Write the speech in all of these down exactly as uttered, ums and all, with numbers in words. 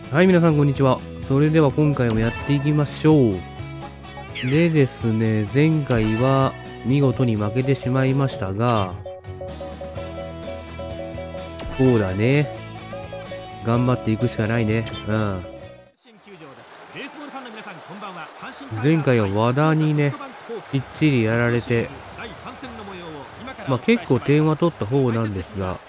はい、皆さんこんにちは。それでは今回もやっていきましょう。でですね、前回は見事に負けてしまいましたが、そうだね。頑張っていくしかないね。うん。前回は和田にね、きっちりやられて、まあ結構点は取った方なんですが、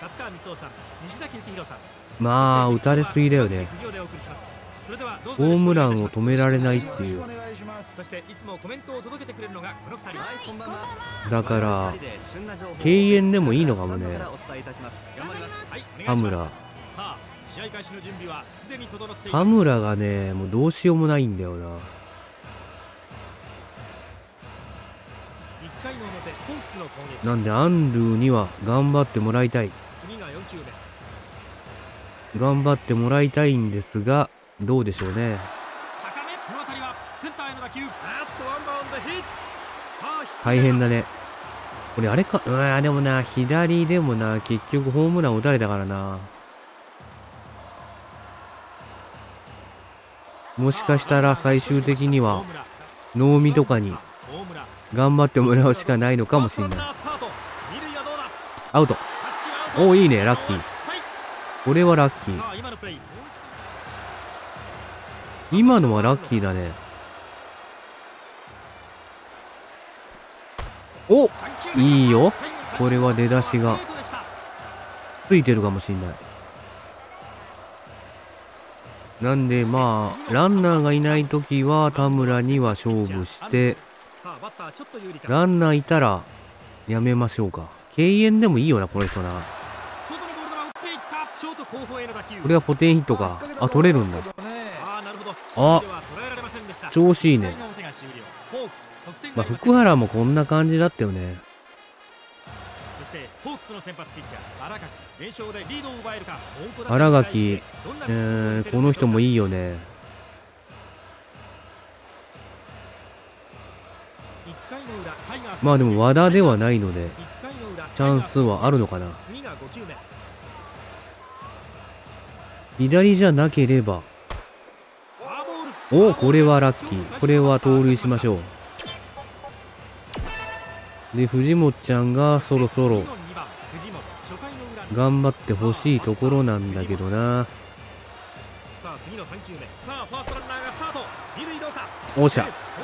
まあ打たれすぎだよね。ホームランを止められないっていう。だから敬遠でもいいのかもね。羽村羽村がね、もうどうしようもないんだよな。なんでアンドゥには頑張ってもらいたい頑張ってもらいたいんですが、どうでしょうね。大変だね。これあれか、うわでもな、左でもな、結局ホームラン打たれたからな。もしかしたら最終的には能見とかに頑張ってもらうしかないのかもしれない。アウト。おお、いいね、ラッキー。これはラッキー。今のはラッキーだね。お、いいよ。これは出だしがついてるかもしんない。なんでまあランナーがいない時は田村には勝負して、ランナーいたらやめましょうか。敬遠でもいいよなこの人な。これはポテンヒットか。あ、取れるんだ。あ、調子いいね。まあ福原もこんな感じだったよね。新垣、えー、この人もいいよね。まあでも和田ではないのでチャンスはあるのかな。左じゃなければ。お、これはラッキー。これは盗塁しましょう。で藤本ちゃんがそろそろ頑張ってほしいところなんだけどな。おっしゃ、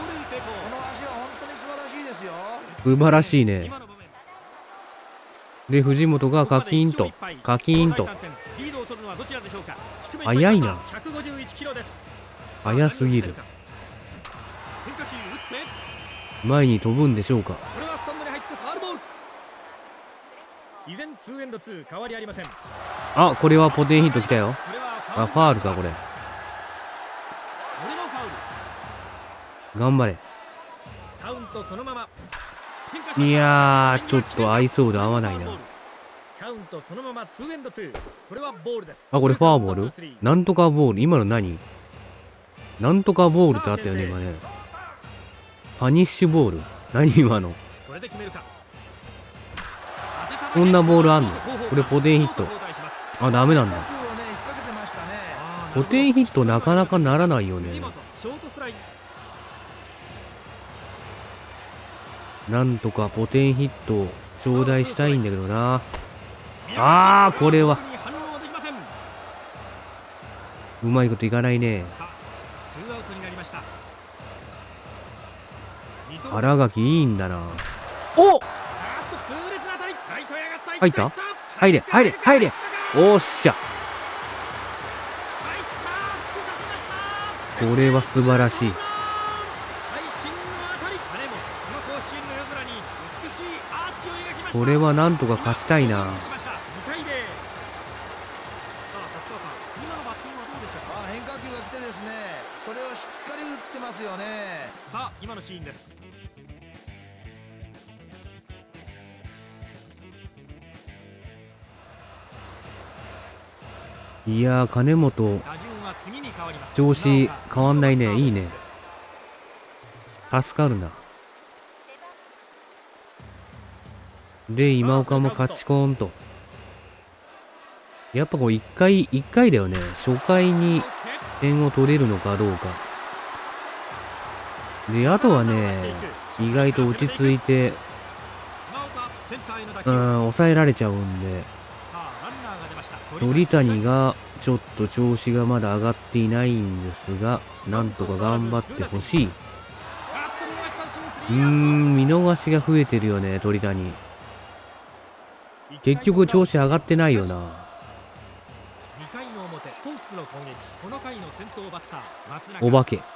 素晴らしいね。で藤本がカキーンとカキーンと速いな。速すぎる。前に飛ぶんでしょうか。あ、これはポテンヒットきたよ。あ、ファールかこれ。頑張れ。いやー、ちょっと合いそうで合わないな。あ、これフォアボール？なんとかボール。今の何？なんとかボールってあったよね、今ね。パニッシュボール。何今の。こんなボールあんの？これポテンヒット。あ、ダメなんだ。ポテンヒットなかなかならないよね。なんとかポテンヒットを頂戴したいんだけどな。あー、これはうまいこといかないね。新垣いいんだな。おっ、入った？入れ入れ入れ。おっしゃ、これは素晴らしい。これはなんとか勝ちたいな。 変化球が来てですね、それをしっかり打ってますよね。さあ今のシーンです。 いやー、金本調子変わんないね。いいね、助かるな。で今岡も勝ちコーンと。やっぱこう一回一回だよね。初回に点を取れるのかどうか。で、あとはね、意外と落ち着いて、うん、抑えられちゃうんで、鳥谷がちょっと調子がまだ上がっていないんですが、なんとか頑張ってほしい。うーん、見逃しが増えてるよね、鳥谷。結局調子上がってないよな。お化け。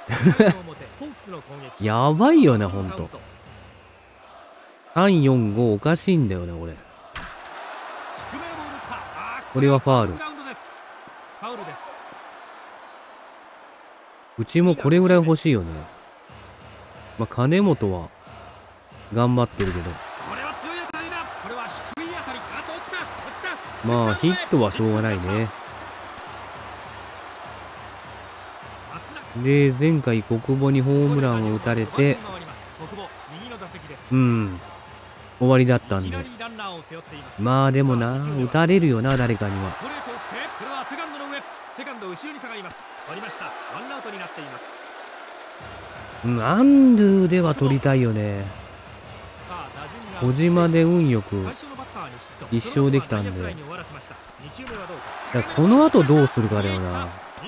やばいよな、ほんと。さん、よん、ごおかしいんだよね、俺。これはファール。うちもこれぐらい欲しいよね。まあ、金本は頑張ってるけど。まあ、ヒットはしょうがないね。で、前回国母にホームランを打たれて、うん、終わりだったんで。まあでもな、打たれるよな、誰かには。うん、アンドゥでは取りたいよね。小島で運よく一勝できたんで。だこの後どうするかだよな。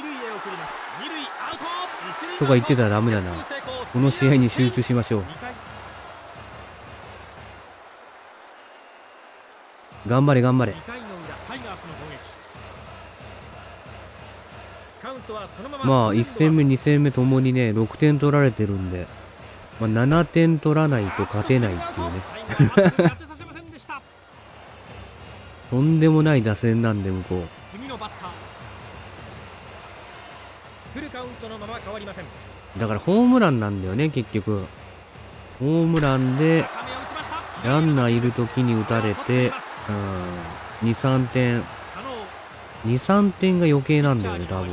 とか言ってたらダメだな。この試合に集中しましょう。頑張れ頑張れ。まあいち戦目に戦目ともにねろくてん取られてるんで、まあ、ななてん取らないと勝てないっていうねとんでもない打線なんで向こう。だからホームランなんだよね結局。ホームランでランナーいる時に打たれて、うん、に、さんてんに、さんてんが余計なんだよね多分。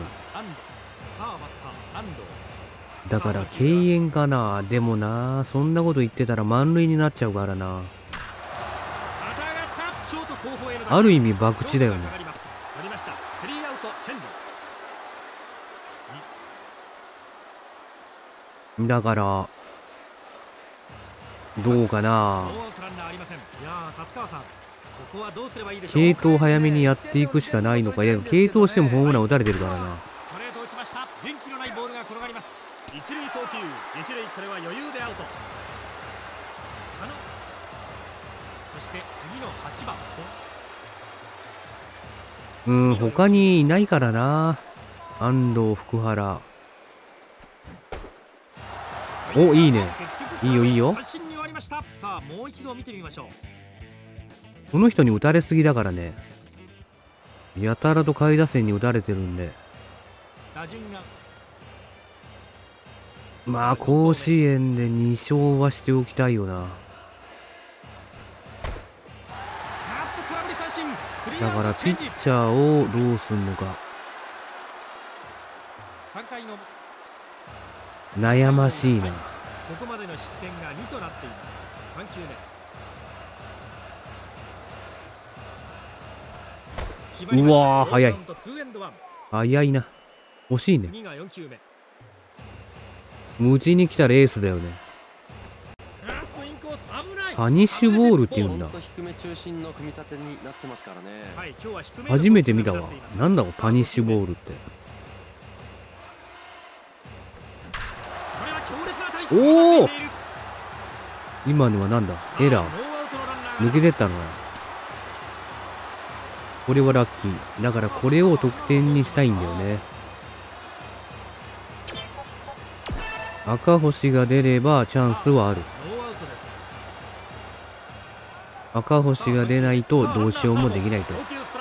だから敬遠かな。でもな、そんなこと言ってたら満塁になっちゃうからな。ある意味博打だよね。だからどうかな。継投早めにやっていくしかないのか。いや継投してもホームラン打たれてるからな。一塁送球、一塁これは余裕でアウト。そして次のはちばん。うん、他にいないからな。安藤、福原。お、いいね。いいよいいよ。さあもう一度見てみましょう。この人に打たれすぎだからね。やたらと下位打線に打たれてるんで。打順がまあ甲子園でに勝はしておきたいよな。だからピッチャーをどうすんのか悩ましいな。うわー早い早いな。惜しいね。無事に来たレースだよね。パニッシュボールって言うんだ。初めて見たわ。なんだろうパニッシュボールって。おお今のはなんだエラー抜けてったのかな。これはラッキーだからこれを得点にしたいんだよね。赤星が出ればチャンスはある。赤星が出ないとどうしようもできないと。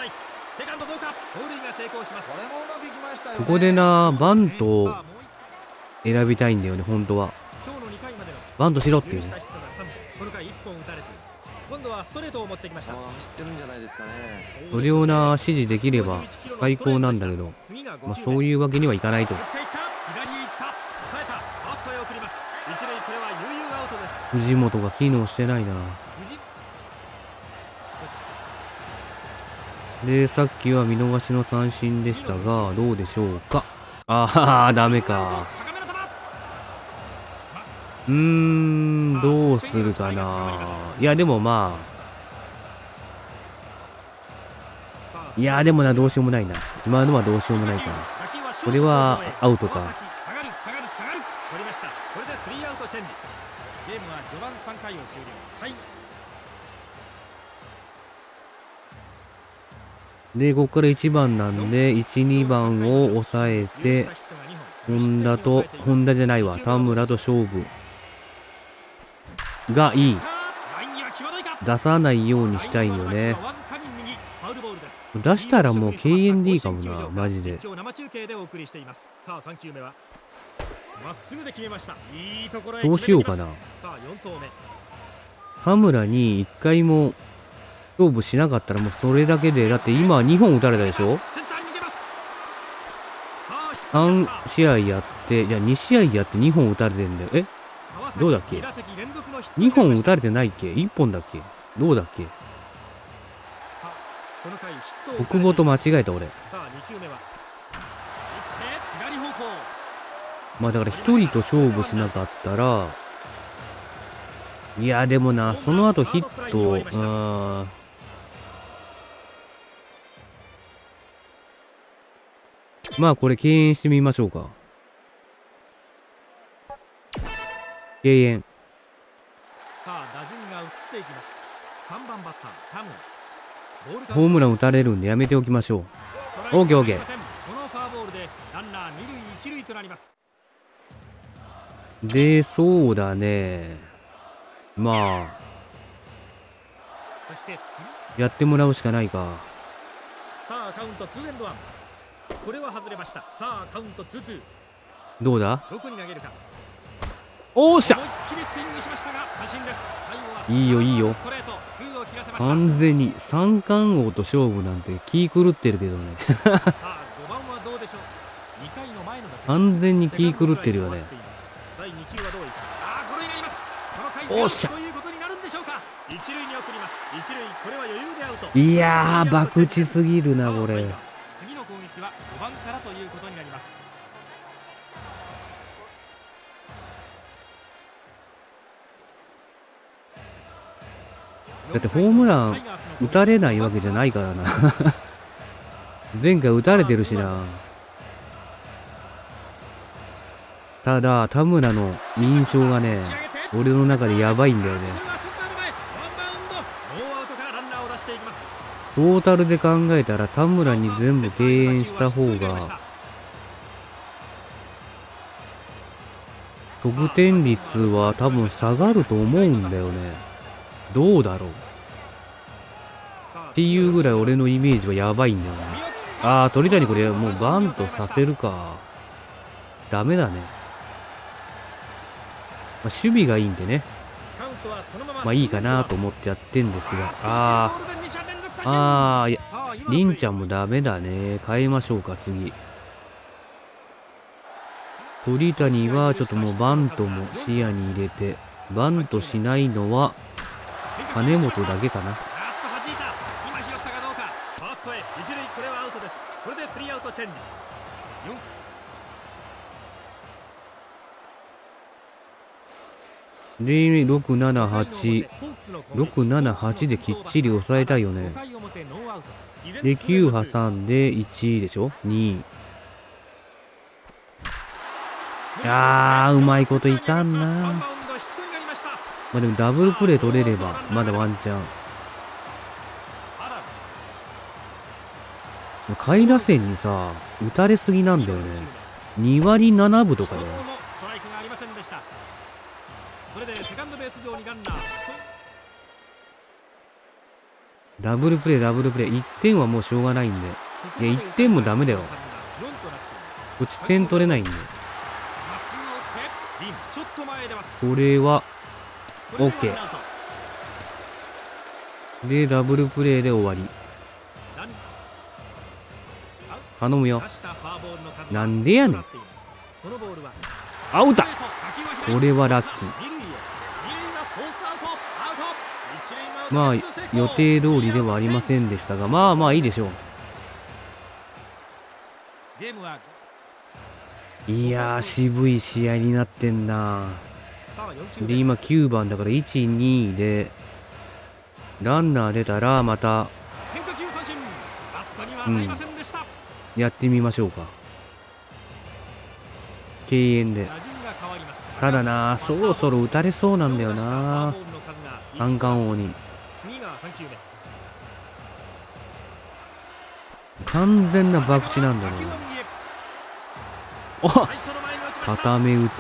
ここでなバントを選びたいんだよね本当は。バントしろっていうね。それをな指示できれば最高なんだけど、まあ、そういうわけにはいかないと。藤本が機能してないな。でさっきは見逃しの三振でしたがどうでしょうか。 ああ、ダメか。うーん、どうするかな。いや、でもまあ。いや、でもな、どうしようもないな。今のはどうしようもないかな。これはアウトか。で、ここからいちばんなんで、いち、にばんを抑えて、本田と、本田じゃないわ、田村と勝負。がいい。出さないようにしたいよね。出したらもう敬遠でいいかもな、マジで。どうしようかな。田村にいっかいも勝負しなかったらもうそれだけで、だって今にほん打たれたでしょ。さんしあいやって、いやにしあいやってにほん打たれてんだよ。えどうだっけ？ に 本打たれてないっけ？ いっ 本だっけ？どうだっけ？国母と間違えた俺。まあだからひとりと勝負しなかったら、いやでもな、その後ヒット、うーん。まあこれ敬遠してみましょうか。敬遠。ホームラン打たれるんでやめておきましょう。オーケーオーケー。で、そうだね。まあ。やってもらうしかないか。さあ、カウントツーエンドワン。これは外れました。さあ、カウントツーツー。どうだ？どこに投げるか。おーしゃ。いいよいいよ。完全に三冠王と勝負なんて気狂ってるけどね。完全に気狂ってるよね。おっしゃ。いやー、博打すぎるなこれ。次の攻撃はごばんからということになります。だってホームラン打たれないわけじゃないからな。前回打たれてるしな。ただ田村の印象がね、俺の中でやばいんだよね。トータルで考えたら田村に全部敬遠した方が得点率は多分下がると思うんだよね。どうだろうっていうぐらい俺のイメージはやばいんだよね。ああ、鳥谷これもうバントさせるか。ダメだね。まあ、守備がいいんでね。まあいいかなと思ってやってんですが。ああ。ああ、いや、りんちゃんもダメだね。変えましょうか、次。鳥谷はちょっともうバントも視野に入れて、バントしないのは金本だけかな。で、ろく、なな、はち。ろく、なな、はちできっちり抑えたいよね。で、きゅう挟んでいちでしょ ?に。いやー、うまいこといかんな。まあでもダブルプレー取れれば、まだワンチャン。下位打線にさ、打たれすぎなんだよね。にわりななぶとかだよ。ダブルプレー、ダブルプレー。いってんはもうしょうがないんで。いや、いってんもダメだよ。こっち点取れないんで。これは、OK。で、ダブルプレーで終わり。頼むよ。なんでやねん。アウト。これはラッキー。まあ、予定通りではありませんでしたが、まあまあいいでしょう。 いやー、渋い試合になってんな。で、今きゅうばんだからいち、にで、ランナー出たらまた、うん、やってみましょうか。敬遠で。ただな、そろそろ打たれそうなんだよな。三冠王に。完全な博打なんだろうな。おっ、固め打ち。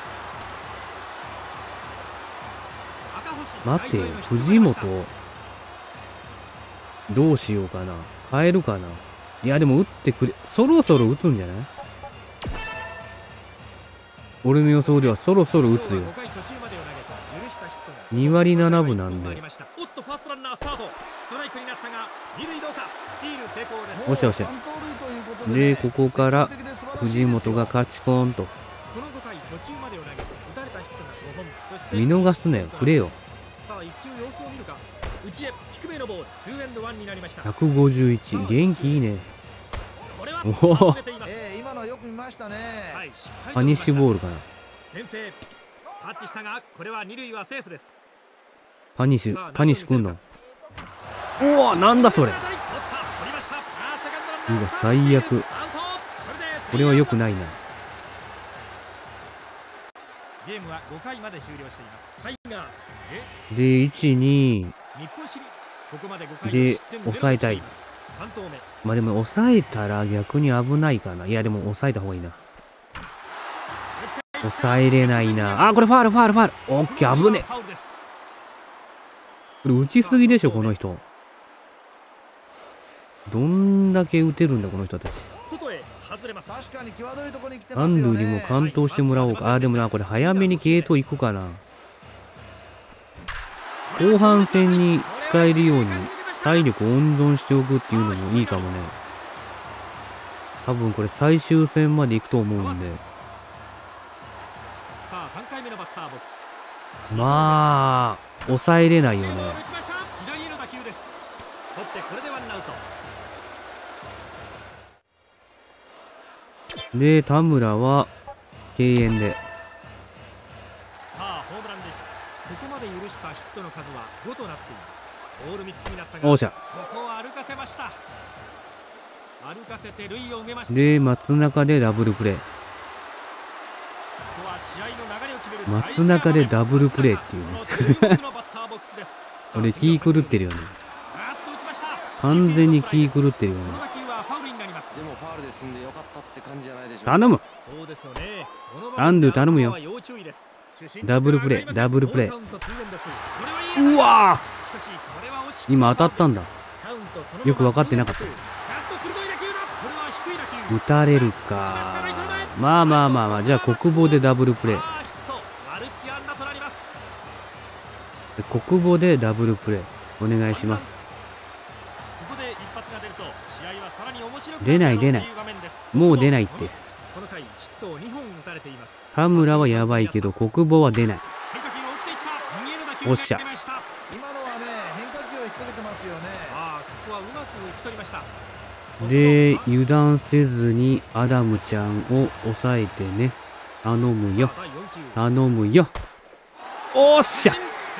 待てよ、藤本。どうしようかな。変えるかな。いや、でも打ってくれ。そろそろ打つんじゃない？俺の予想ではそろそろ打つよ。にわりななぶなんで。おしゃおしゃ。で、ここから藤本が勝ちコーンと。見逃すなよ、くれよ。ひゃくごじゅういち、元気いいね。おお、パニッシュボールかな。パニッシュ、パニッシュくんの。おお、なんだそれ。うわ、最悪。これは良くないな。ゲームはごかいまで終了しています。タイガースでいち、にで抑えたい。まあでも抑えたら逆に危ないかな。いやでも抑えた方がいいな。抑えれないな。あ、これファールファールファール。オッケー、危ねえ。これ打ちすぎでしょこの人。どんだけ打てるんだこの人たち。アンドゥにも完投してもらおうか。あ、でもな、これ早めに継投いくかな。後半戦に使えるように体力温存しておくっていうのもいいかもね。多分これ最終戦まで行くと思うんで。まあ、抑えれないよね。で、田村は敬遠で。ここまで許したヒットの数はごとなっています。ボールみっつになったが、ここは歩かせました。歩かせて塁を埋めました。で、松中でダブルプレー。松中でダブルプレーっていうね。これ気狂ってるよね。完全に気狂ってるよね。頼む。アンドゥ頼むよ。ダブルプレー、ダブルプレー。うわー、今当たったんだ。よく分かってなかった。打たれるか。まあまあまあまあ、じゃあ国母でダブルプレー。国母でダブルプレーお願いします。出ない出ない。もう出ないって。田村はやばいけど国母は出ない。おっしゃ。で、油断せずにアダムちゃんを抑えてね。頼むよ。頼むよ。おっしゃ。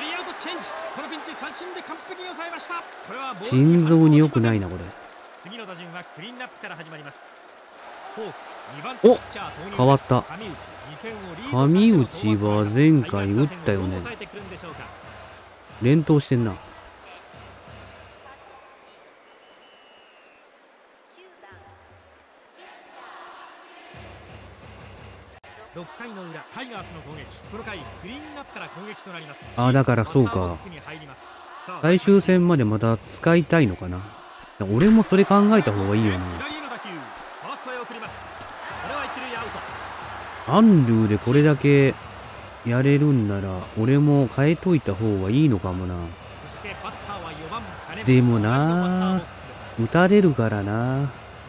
心臓に良くないなこれ。お、変わった。上内は前回打ったよね。連投してんな。ろっかいの裏、タイガースの攻撃。この回クリーンアップから攻撃となります。あ、だからそうか。最終戦までまた使いたいのかな。俺もそれ考えた方がいいよね。アンドゥでこれだけやれるんなら俺も変えといた方がいいのかもな。でもな、打たれるからな。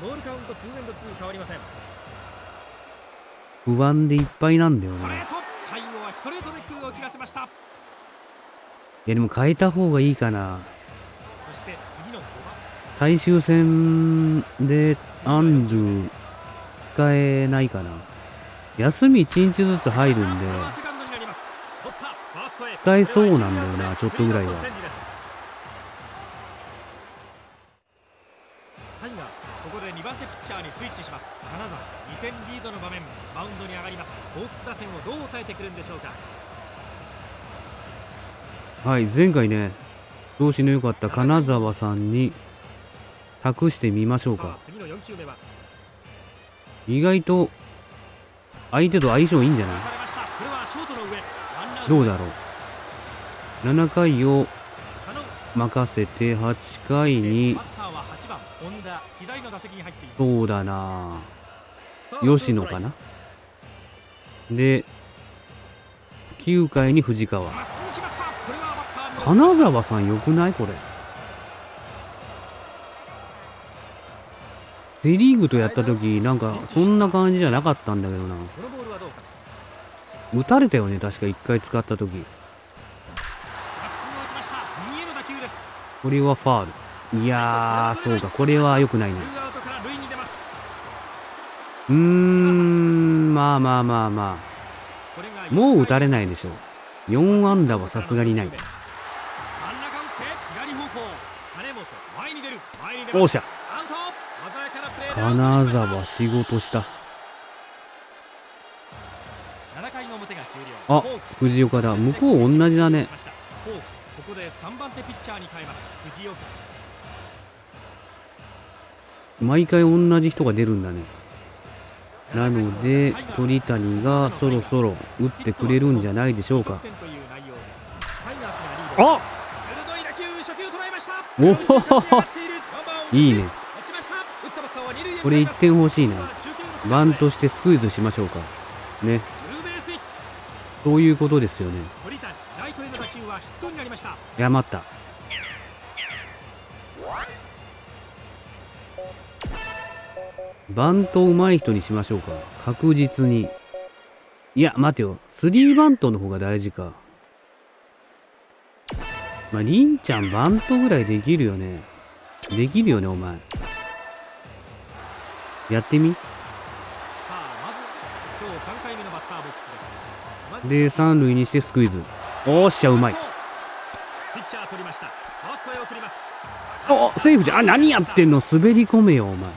不安でいっぱいなんだよね。いやでも変えた方がいいかな。最終戦でアンドゥ使えないかな。 休みいちにちずつ入るんで、使えそうなんだよな、ちょっとぐらいは。 タイガース、ここでにばん手ピッチャーにスイッチします。金沢、にてんリードの場面、マウンドに上がります。ホークス打線をどう抑えてくるんでしょうか。 はい、前回ね、調子の良かった金沢さんに託してみましょうか。 次のよん球目は意外と相手と相性いいんじゃない？どうだろう。ななかいを任せてはちかいに、そうだな、吉野かな。できゅうかいに藤川。金沢さんよくないこれ。セリーグとやった時なんかそんな感じじゃなかったんだけどな。打たれたよね、確かいっかい使った時。これはファール。いやー、そうか、これは良くないね。うーん、まあまあまあまあ、もう打たれないでしょう。よん安打はさすがにない。おっしゃ、金沢仕事した。あ、藤岡だ。向こう同じだね。 ここでさんばん手ピッチャーに変えます。藤岡。 毎回同じ人が出るんだね。なので鳥谷がそろそろ打ってくれるんじゃないでしょうか。あ、おお、いいね。これいってん欲しいね。バントしてスクイズしましょうかね。そういうことですよね。いや、待った。バント上手い人にしましょうか。確実に。いや、待てよ。スリーバントの方が大事か。まあ、りんちゃんバントぐらいできるよね。できるよね、お前。やってみ。で、三塁にしてスクイズ。おーっしゃ、うまい。お、セーフじゃん。あ、何やってんの。滑り込めよ、お前。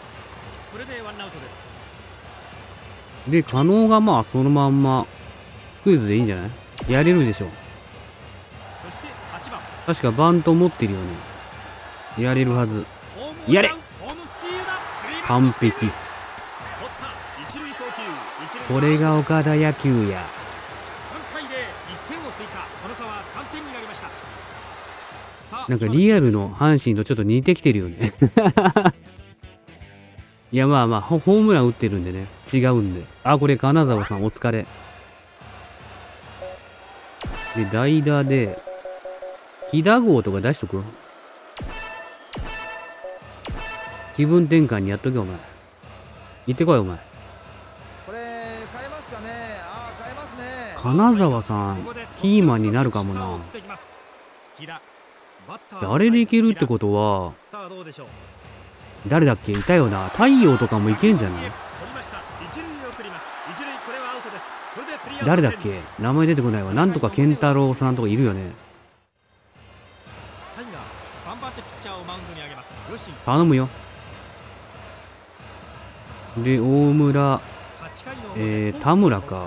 で、加納がまあ、そのまんま、スクイズでいいんじゃない？やれるでしょ。確かバント持ってるよね。やれるはず。やれ！完璧。これが岡田野球や。なんかリアルの阪神とちょっと似てきてるよね。いや、まあまあホ、ホームラン打ってるんでね。違うんで。あ、これ金沢さんお疲れ。で、代打で、飛騨号とか出しとく？気分転換にやっとけ、お前。行ってこい、お前。 これ、変えますかね。ああ、変えますね。 金沢さん、キーマンになるかもな。あれでいけるってことは、誰だっけいたよな。太陽とかもいけんじゃない？誰だっけ名前出てこないわ。なんとか健太郎さんとかいるよね。頼むよ。で、大村、えー、田村か。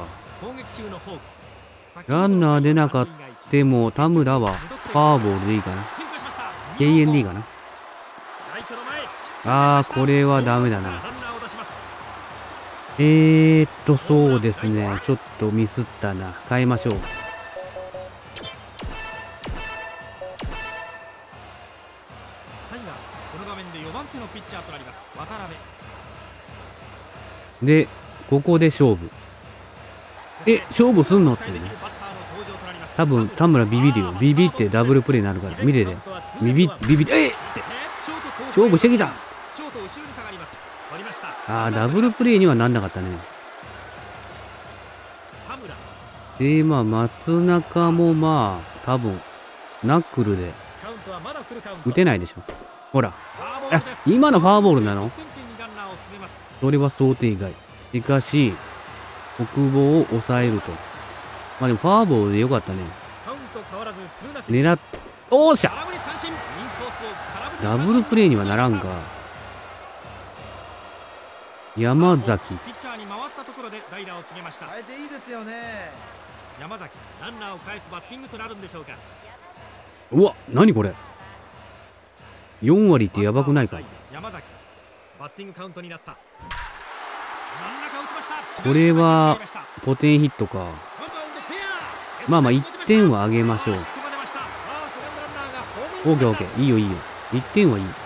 ランナー出なかっても、田村はファーボールでいいかな。敬遠でいいかな。あー、これはダメだな。えーっと、そうですね。ちょっとミスったな。変えましょう。で、ここで勝負。え、勝負すんのってね。多分、田村ビビるよ。ビビってダブルプレイになるから。見てて。ビビ、ビビ、えっって。勝負してきた。ああ、ダブルプレイにはなんなかったね。で、まあ、松中もまあ、多分、ナックルで、打てないでしょ。ほら。あ、今のフォアボールなの？それは想定外。しかし、 国防を抑えると。まあでもファーボールでよかったね。 カウント変わらずツーナッシング。 狙っ、おーしゃ空振り三振。インコースを空振りダ三振。 ブルプレーにはならんか。山崎。 ピッチャーに回ったところで代打を告げました。 変えていいですよね。 山崎、ランナーを返すバッティングとなるんでしょうか。 うわ、何これ。よん割ってやばくないか。 山崎、バッティングカウントになった。真ん中打ちました。 これはポテンヒットか。まあまあいってんはあげましょう。オーケーオーケー、いいよいいよ。いってんはいい。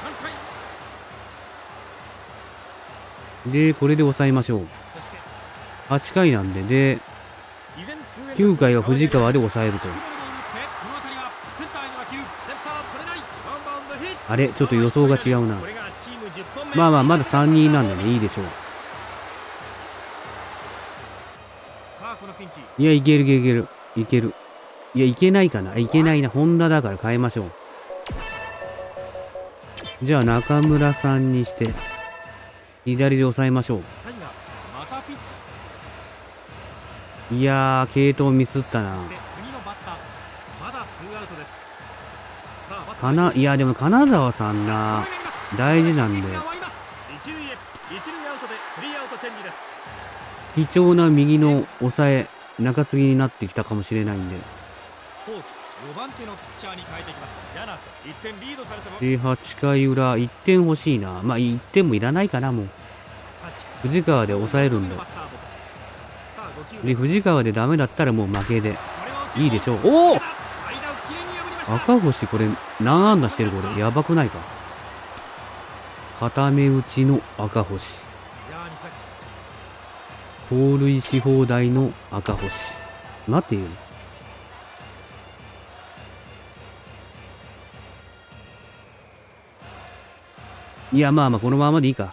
で、これで抑えましょう。はちかいなんで、で、きゅうかいは藤川で抑えると。あれちょっと予想が違うな。まあまあ、まださんにんなんでね、いいでしょう。いや、いけるいけるいける。いける。いや、いけないかな。いけないな。ホンダだから変えましょう。じゃあ、中村さんにして、左で抑えましょう。いやー、系統ミスったな。かな、いや、でも金沢さんな、大事なんで。貴重な右の抑え、中継ぎになってきたかもしれないんで。で、はちかい裏、いってん欲しいな。まあ、いってんもいらないかな、もう。藤川で抑えるんで。で、藤川でダメだったらもう負けで。いいでしょう。おお赤星、これ、何安打してるこれ。やばくないか。固め打ちの赤星。盗塁し放題の赤星。待ってよ。いや、まあまあ、このままでいいか。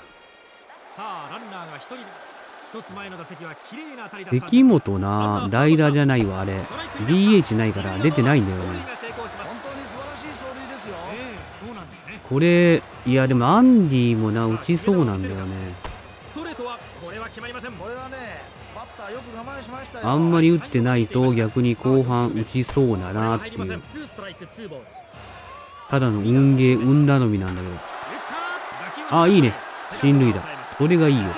関本な、代打じゃないわ、あれ。ディーエイチ ないから出てないんだよね。これ、いや、でもアンディもな、打ちそうなんだよね。あんまり打ってないと逆に後半打ちそうだなっていう。ただの運ゲー、運頼みなんだけど。あ、いいね。進塁打。それがいいよ。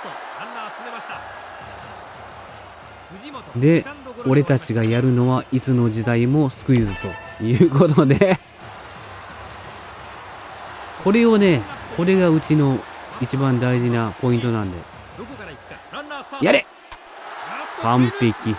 で、俺たちがやるのはいつの時代もスクイズということでこれをね、これがうちの一番大事なポイントなんで。やれ完璧。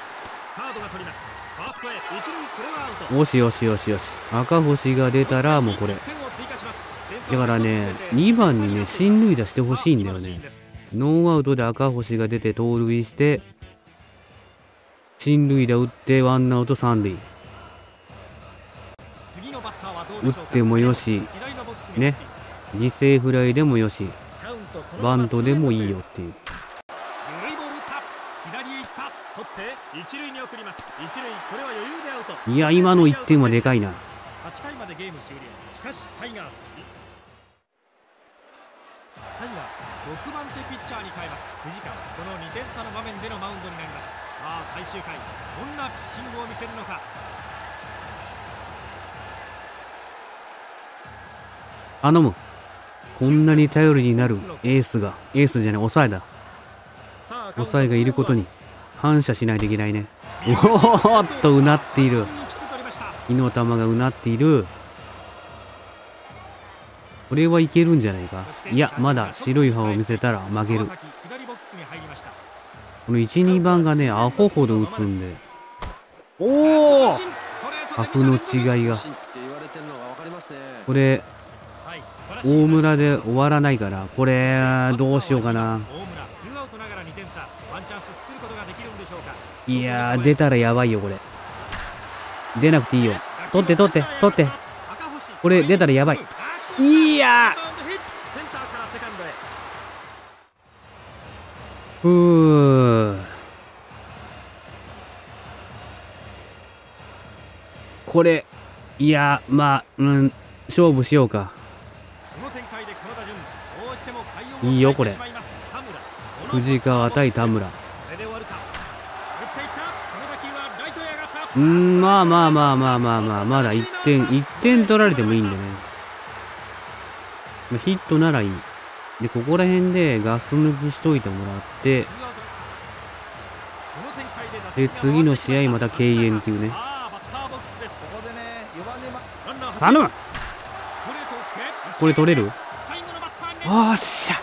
よしよしよしよし。赤星が出たらもうこれ。だからね、にばんにね、進塁打してほしいんだよね。ノーアウトで赤星が出て盗塁して、進塁打打ってワンアウト三塁。打ってもよし、ね、犠牲フライでもよし、バントでもいいよっていう。いや、今のいってんはでかいな。タイガースろくばん手ピッチャーに変えます。藤川、このにてん差の場面でのマウンドになります。さあ最終回、どんなピッチングを見せるのか。頼む。こんなに頼りになるエースが、エースじゃない、抑えだ。抑えがいることに感謝しないといけないね。おーっとうなっている。火の玉がうなっている。これはいけるんじゃないか。いや、まだ白い歯を見せたら負ける。このいち、にばんがね、アホほど打つんで。おお格の違いが。これ、大村で終わらないから、これ、どうしようかな。いやー、出たらやばいよ、これ。出なくていいよ。取って、取って、取って。これ、出たらやばい。いやー。ふー。これ、いや、まあ、うん、勝負しようか。いいよ、これ。藤川対田村。 れで終わるか。打っていった。この打球はライトへ上がった。 うーん、まあまあまあまあまあまあ、まだいってん、いってん取られてもいいんでね。まあ、ヒットならいい。で、ここら辺でガス抜きしといてもらって、で、次の試合また敬遠っていうね。頼む！これ取れる？あーっしゃ！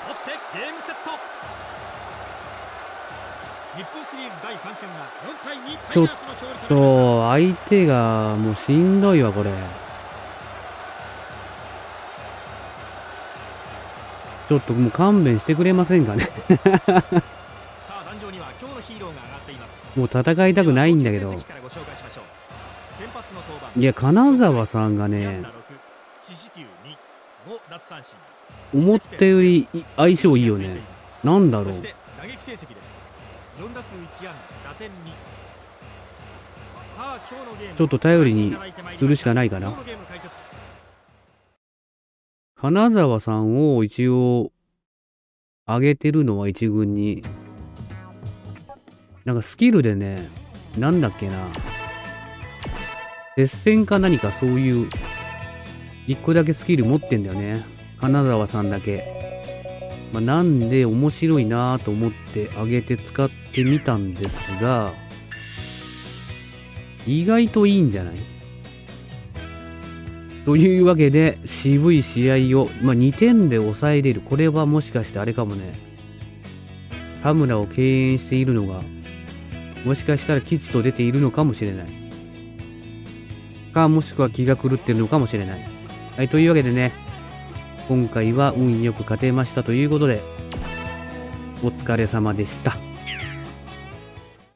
ちょっと、相手がもうしんどいわ、これ。ちょっともう勘弁してくれませんかね。もう戦いたくないんだけど。いや、金沢さんがね、思ったより相性いいよね。なんだろう。ちょっと頼りにするしかないかな。金沢さんを一応上げてるのは一軍に。なんかスキルでね、なんだっけな。接戦か何かそういう、一個だけスキル持ってんだよね。金沢さんだけ。まあ、なんで面白いなぁと思って上げて使ってみたんですが、意外といいんじゃない？というわけで、渋い試合を、まあ、にてんで抑えれる。これはもしかしてあれかもね。田村を敬遠しているのが、もしかしたら吉と出ているのかもしれない。か、もしくは気が狂ってるのかもしれない。はい、というわけでね、今回は運よく勝てましたということで、お疲れ様でした。